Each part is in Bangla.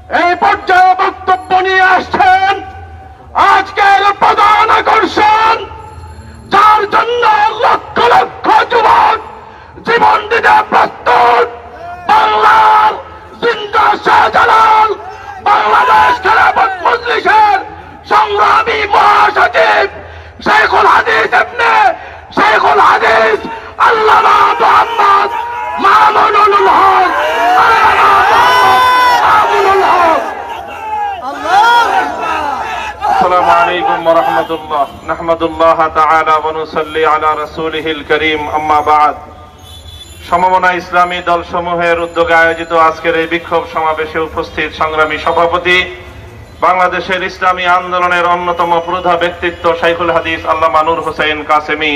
এই পর্যায়ে বক্তব্য নিয়ে আসছেন আজকের প্রধান আকর্ষণ, যার জন্য লক্ষ লক্ষ যুবক জীবন দিতে প্রস্তুত, বাংলার জিন্দা শাহজালাল, বাংলাদেশ খেলাফত মজলিসের সংগ্রামী মহাসচিব শেখুল হাদিস ইবনে শেখুল হাদিস আল্লামা মুহাম্মদ মামুনুল হক। السلام عليكم ورحمة الله نحمد الله تعالى ونصلي على رسوله الكريم أما بعد সমমনা ইসলামী দল সমূহের উদ্যোগে আয়োজিত আজকের এই বিক্ষোভ সমাবেশে উপস্থিত সংগ্রামী সভাপতি, বাংলাদেশের ইসলামী আন্দোলনের অন্যতম প্রধান ব্যক্তিত্ব শেখুল হাদিস আল্লামা নূর হোসেন কাসেমি,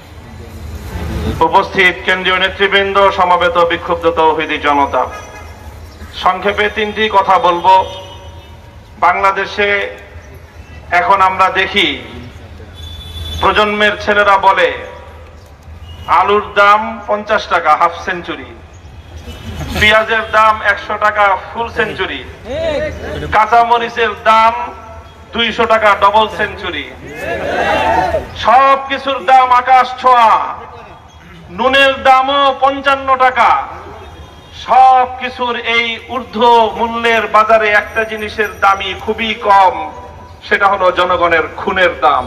উপস্থিত কেন্দ্রীয় নেতৃবৃন্দ, সমবেত বিক্ষুব্ধ তৌহিদি জনতা, সংক্ষেপে তিনটি কথা বলবো। বাংলাদেশে এখন আমরা দেখি প্রজন্মের ছেলেরা বলে আলুর দাম 50 টাকা হাফ সেঞ্চুরি, পেঁয়াজের দাম 100 টাকা ফুল সেঞ্চুরি, কাঁচামরিচের দাম 200 টাকা ডবল সেঞ্চুরি, সব কিছুর দাম আকাশ ছোঁয়া, নুনের দামও 55 টাকা। সব কিছুর এই ঊর্ধ্ব মূল্যের বাজারে একটা জিনিসের দামই খুবই কম, সেটা হলো জনগণের খুনের দাম।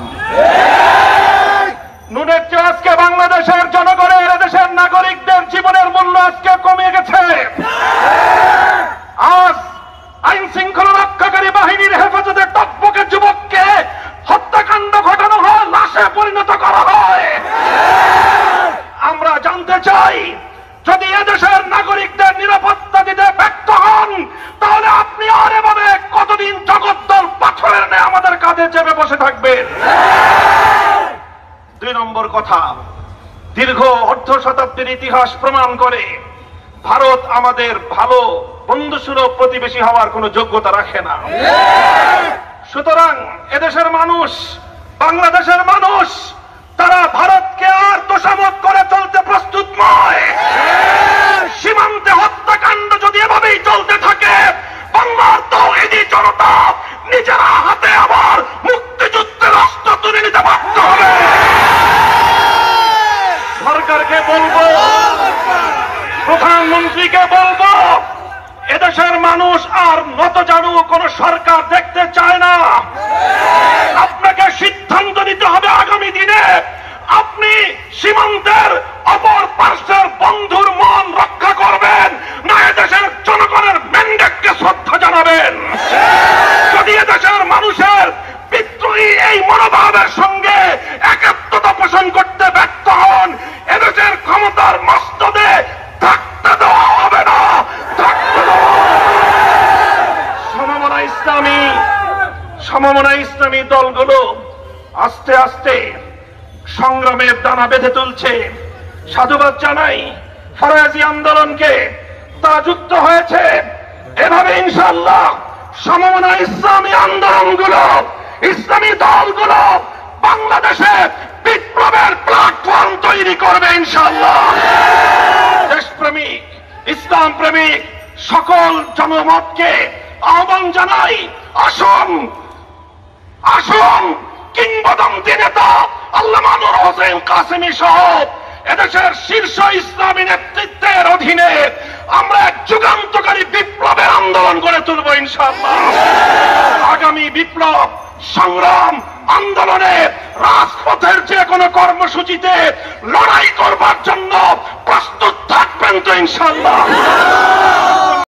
নুনের চেয়ে আজকে বাংলাদেশের জনগণের, দেশের নাগরিকদের জীবনের মূল্য আজকে কমে গেছে। আজ আইন শৃঙ্খলা রক্ষাকারী বাহিনীর হেফাজতে টকবকে যুবককে হত্যাকাণ্ড ঘটানো হয়, লাশে পরিণত করা হয়। আমরা জানতে চাই, যদি এদেশের নাগরিকদের নিরাপত্তা দিতে ব্যর্থ হন, তাহলে আপনি আর এভাবে কতদিন জগদ্দল পাথরের ন্যায় আমাদের কাঁধে চেপে বসে থাকবেন? 2 নম্বর কথা, দীর্ঘ অর্ধ শতাব্দীর ইতিহাস প্রমাণ করে ভারত আমাদের ভালো বন্ধুসুলভ প্রতিবেশী হওয়ার কোনো যোগ্যতা রাখে না। সুতরাং এদেশের মানুষ, বাংলাদেশের মানুষ, তারা ভারতকে আর তোষামত করে চলতে প্রস্তুত নয়। সীমান্তে হত্যাকাণ্ড যদি এভাবেই চলতে থাকে, বাংলার তৌহিদি জনতা নিজেরা হাতে আবার মুক্তিযুদ্ধের অস্ত্র তুলে নিতে বাধ্য হবে। সরকারকে বলবো, প্রধানমন্ত্রীকে বলবো, এদেশের মানুষ আর নতজানু কোন সরকার দেখতে চায় না। আপনাকে সিদ্ধান্ত নিতে হবে আগামী দিনে আপনি সীমান্তের অপর পার্শ্বের বন্ধুর মন রক্ষা করবেন, না এদেশের জনগণের ম্যান্ডেটকে শ্রদ্ধা জানাবেন। যদি এদেশের মানুষের বিদ্রোহী এই মনোভাবের সঙ্গে একাত্মতা পোষণ করতে ব্যর্থ হন, এদেশের ক্ষমতার মস্তদে থাকতে দেওয়া হবে না, থাকতে দেওয়া। সমমনা ইসলামী দলগুলো আস্তে আস্তে সংগ্রামের দানা বেঁধে তুলছে। সাধুবাদ জানাই ফরাজি আন্দোলনকে, তারা যুক্ত হয়েছে। এভাবে ইনশাআল্লাহ সমমনা ইসলামী আন্দোলনগুলো, ইসলামী দলগুলো বাংলাদেশে বিপ্লবের প্ল্যাটফর্ম তৈরি করবে ইনশাআল্লাহ। দেশপ্রেমিক, ইসলাম প্রেমিক সকল জনমতকে আহ্বান জানাই, আসুন আসুন কিংবদন্তি নেতা আল্লামা নূর হোসেন কাসেমি সহ এদেশের শীর্ষ ইসলামী নেতৃত্বের অধীনে আমরা এক যুগান্তকারী বিপ্লবের আন্দোলন গড়ে তুলব ইনশাআল্লাহ। আগামী বিপ্লব সংগ্রাম আন্দোলনে রাজপথের যে কোনো কর্মসূচিতে লড়াই করবার জন্য প্রস্তুত থাকবেন তো ইনশাআল্লাহ।